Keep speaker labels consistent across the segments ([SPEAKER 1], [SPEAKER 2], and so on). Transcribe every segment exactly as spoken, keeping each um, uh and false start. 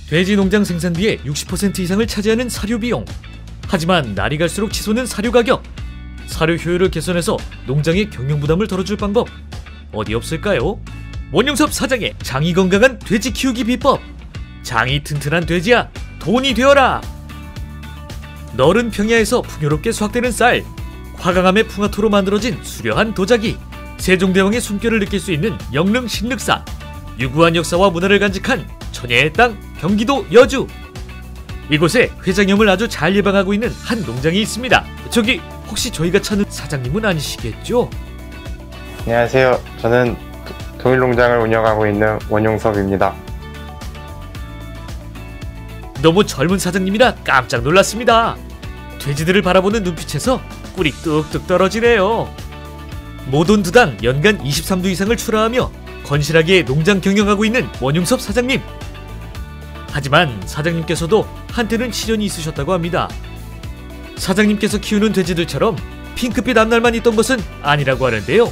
[SPEAKER 1] 돼지 농장 생산비의 육십 퍼센트 이상을 차지하는 사료 비용. 하지만 날이 갈수록 치솟는 사료 가격. 사료 효율을 개선해서 농장의 경영 부담을 덜어줄 방법 어디 없을까요? 원용섭 사장의 장이 건강한 돼지 키우기 비법. 장이 튼튼한 돼지야, 돈이 되어라. 너른 평야에서 풍요롭게 수확되는 쌀, 화강암의 풍화토로 만들어진 수려한 도자기, 세종대왕의 숨결을 느낄 수 있는 영릉 신륵산, 유구한 역사와 문화를 간직한 천혜의 땅 경기도 여주. 이곳에 회장염을 아주 잘 예방하고 있는 한 농장이 있습니다. 저기 혹시 저희가 찾는 사장님은 아니시겠죠?
[SPEAKER 2] 안녕하세요. 저는 동일농장을 운영하고 있는 원용섭입니다.
[SPEAKER 1] 너무 젊은 사장님이라 깜짝 놀랐습니다. 돼지들을 바라보는 눈빛에서 꿀이 뚝뚝 떨어지네요. 모돈 두당 연간 이십삼 두 이상을 출하하며 건실하게 농장 경영하고 있는 원용섭 사장님. 하지만 사장님께서도 한때는 시련이 있으셨다고 합니다. 사장님께서 키우는 돼지들처럼 핑크빛 앞날만 있던 것은 아니라고 하는데요.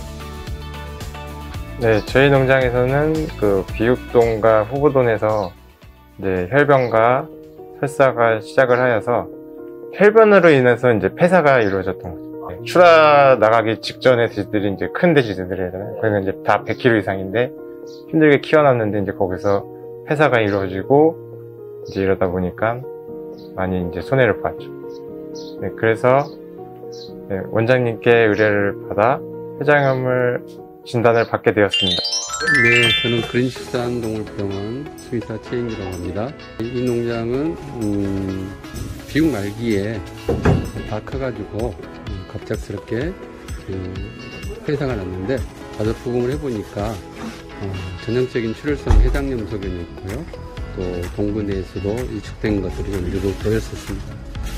[SPEAKER 2] 네, 저희 농장에서는 그 비육돈과 후구돈에서 이제 혈변과 설사가 시작을 하여서 혈변으로 인해서 이제 폐사가 이루어졌던 거죠. 출하 나가기 직전에 돼지들이 이제 큰 돼지들이잖아요. 거기는 이제 다 백 킬로그램 이상인데 힘들게 키워놨는데 이제 거기서 폐사가 이루어지고 이제 이러다 보니까 많이 이제 손해를 봤죠. 네, 그래서 네, 원장님께 의뢰를 받아 회장염을 진단을 받게 되었습니다.
[SPEAKER 3] 네, 저는 그린식산 동물병원 수의사 최인기라고 합니다. 이 농장은 음, 비육 말기에 다 커가지고 음, 갑작스럽게 그 폐사가 났는데 가서 부검을 해보니까 어, 전형적인 출혈성 회장염 소견이 있고요. 또 동부 내에서도 위축된 것들이 좀 일부 보였었습니다.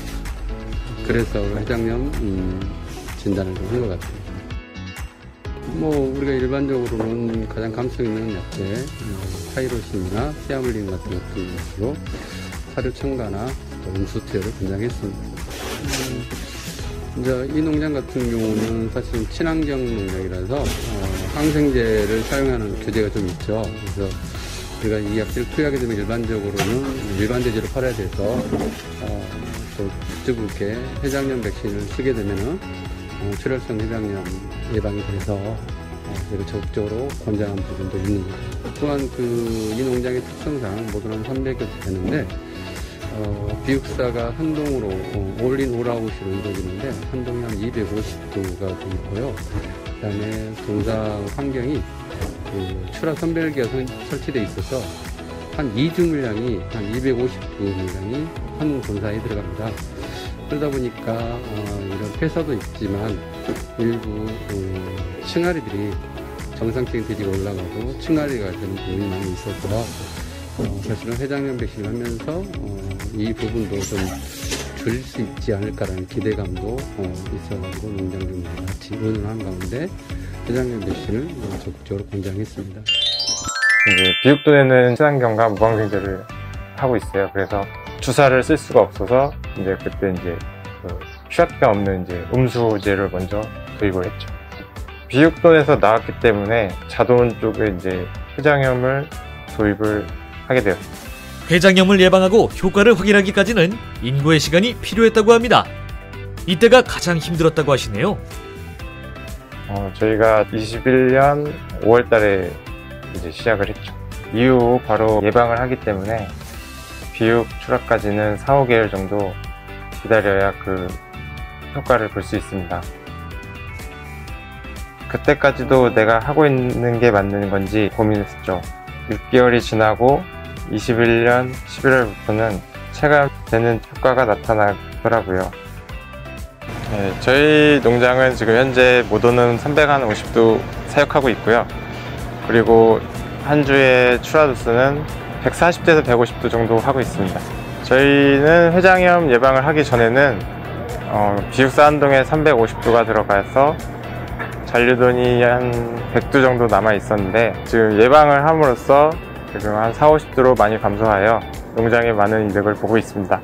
[SPEAKER 3] 그래서 회장염 음, 진단을 좀 한 것 같아요. 뭐 우리가 일반적으로는 가장 감성 있는 약재 타이로신이나 티아물린 같은 것들로 사료 첨가나 음수 투여를 권장했습니다. 음, 이제 이 농장 같은 경우는 사실 친환경 농장이라서 어, 항생제를 사용하는 규제가 좀 있죠. 그래서 우리가 이 약재를 투여하게 되면 일반적으로는 일반 돼지로 팔아야 돼서 어, 또 북쪽에 회장염 백신을 쓰게 되면은 어, 출혈성 회장염 예방이 돼서 어, 적극적으로 권장한 부분도 있는 거죠. 또한 그 이 농장의 특성상 모두 한 삼백여 주 되는데 어, 비육사가 한동으로 어, 올인 올아웃으로 이루어지는데 한동이 한 이백오십 도가 있고요. 그 다음에 동사 환경이 그 출하 선별기가 설치되어 있어서 한 이주 물량이 한 이백오십 도 물량이 한 본사에 들어갑니다. 그러다 보니까 어, 이런 폐사도 있지만 일부 어, 층아리들이 정상적인 돼지가 올라가고 층아리가 되는 부분이 많이 있어서 어, 사실은 회장염 백신을 하면서 어, 이 부분도 좀 줄일 수 있지 않을까라는 기대감도 어, 있어가지고 농장주들이 같이 의논한 가운데 회장염 백신을 적극적으로 권장했습니다.
[SPEAKER 2] 이제 비육돈에는 친환경과 무방생제를 하고 있어요. 그래서 주사를 쓸 수가 없어서 이제 그때 이제 그 취약병 없는 이제 음수제를 먼저 도입을 했죠. 비육돈에서 나왔기 때문에 자돈 쪽에 이제 회장염을 도입을 하게 되었습니다.
[SPEAKER 1] 회장염을 예방하고 효과를 확인하기까지는 인고의 시간이 필요했다고 합니다. 이때가 가장 힘들었다고 하시네요.
[SPEAKER 2] 어, 저희가 이십일 년 오월 달에 이제 시작을 했죠. 이후 바로 예방을 하기 때문에 비육 출하까지는 사, 오 개월 정도 기다려야 그 효과를 볼 수 있습니다. 그때까지도 내가 하고 있는 게 맞는 건지 고민했었죠. 육 개월이 지나고 이십일 년 십일월부터는 체감되는 효과가 나타나더라고요. 네, 저희 농장은 지금 현재 모도는 삼백오십 도 사육하고 있고요. 그리고 한 주에 출하 도수는 백사십 도에서 백오십 도 정도 하고 있습니다. 저희는 회장염 예방을 하기 전에는 어, 비육사 한 동에 삼백오십 도가 들어가서 잔류돈이 한 백 도 정도 남아 있었는데 지금 예방을 함으로써 지금 한 사오십 도로 많이 감소하여 농장에 많은 이득을 보고 있습니다.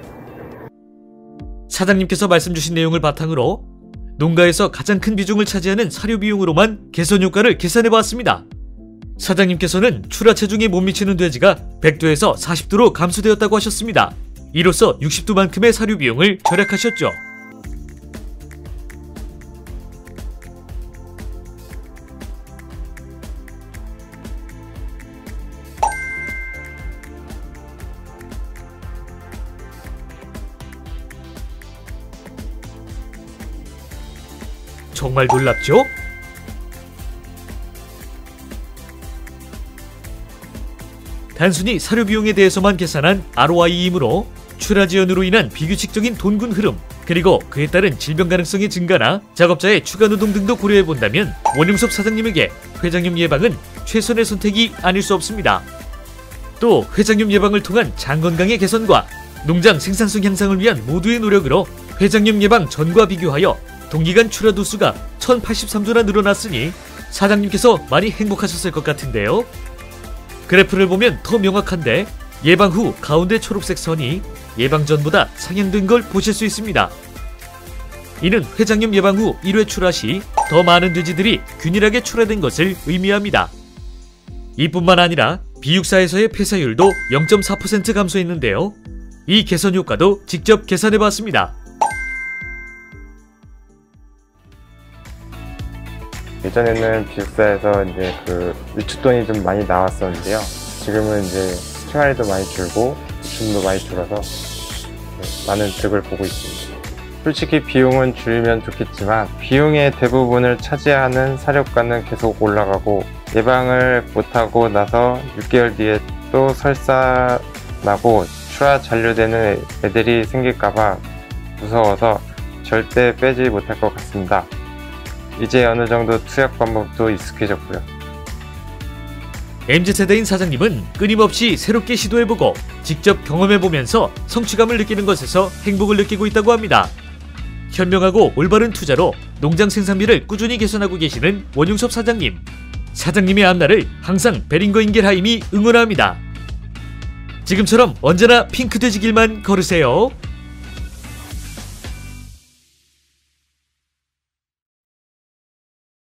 [SPEAKER 1] 사장님께서 말씀 주신 내용을 바탕으로 농가에서 가장 큰 비중을 차지하는 사료 비용으로만 개선 효과를 계산해 보았습니다. 사장님께서는 출하 체중에 못 미치는 돼지가 백 도에서 사십 도로 감소되었다고 하셨습니다. 이로써 육십 도만큼의 사료 비용을 절약하셨죠. 정말 놀랍죠? 단순히 사료 비용에 대해서만 계산한 알오아이이므로 출하 지연으로 인한 비규칙적인 돈군 흐름, 그리고 그에 따른 질병 가능성의 증가나 작업자의 추가 노동 등도 고려해본다면 원용섭 사장님에게 회장염 예방은 최선의 선택이 아닐 수 없습니다. 또 회장염 예방을 통한 장 건강의 개선과 농장 생산성 향상을 위한 모두의 노력으로 회장염 예방 전과 비교하여 동기간 출하 도수가 천팔십삼 도나 늘어났으니 사장님께서 많이 행복하셨을 것 같은데요. 그래프를 보면 더 명확한데 예방 후 가운데 초록색 선이 예방 전보다 상향된 걸 보실 수 있습니다. 이는 회장염 예방 후 일 회 출하 시 더 많은 돼지들이 균일하게 출하된 것을 의미합니다. 이뿐만 아니라 비육사에서의 폐사율도 영 점 사 퍼센트 감소했는데요. 이 개선 효과도 직접 계산해봤습니다.
[SPEAKER 2] 예전에는 비육사에서 이제 그 유축돈이 좀 많이 나왔었는데요. 지금은 이제 생활비도 많이 줄고 유축도 많이 줄어서 많은 득을 보고 있습니다. 솔직히 비용은 줄이면 좋겠지만 비용의 대부분을 차지하는 사료가는 계속 올라가고 예방을 못하고 나서 육 개월 뒤에 또 설사 나고 출하 잔류되는 애들이 생길까봐 무서워서 절대 빼지 못할 것 같습니다. 이제 어느 정도 투약 방법도 익숙해졌고요.
[SPEAKER 1] 엠지세대인 사장님은 끊임없이 새롭게 시도해보고 직접 경험해보면서 성취감을 느끼는 것에서 행복을 느끼고 있다고 합니다. 현명하고 올바른 투자로 농장 생산비를 꾸준히 개선하고 계시는 원용섭 사장님. 사장님의 앞날을 항상 베링거 인겔하임이 응원합니다. 지금처럼 언제나 핑크 돼지길만 걸으세요.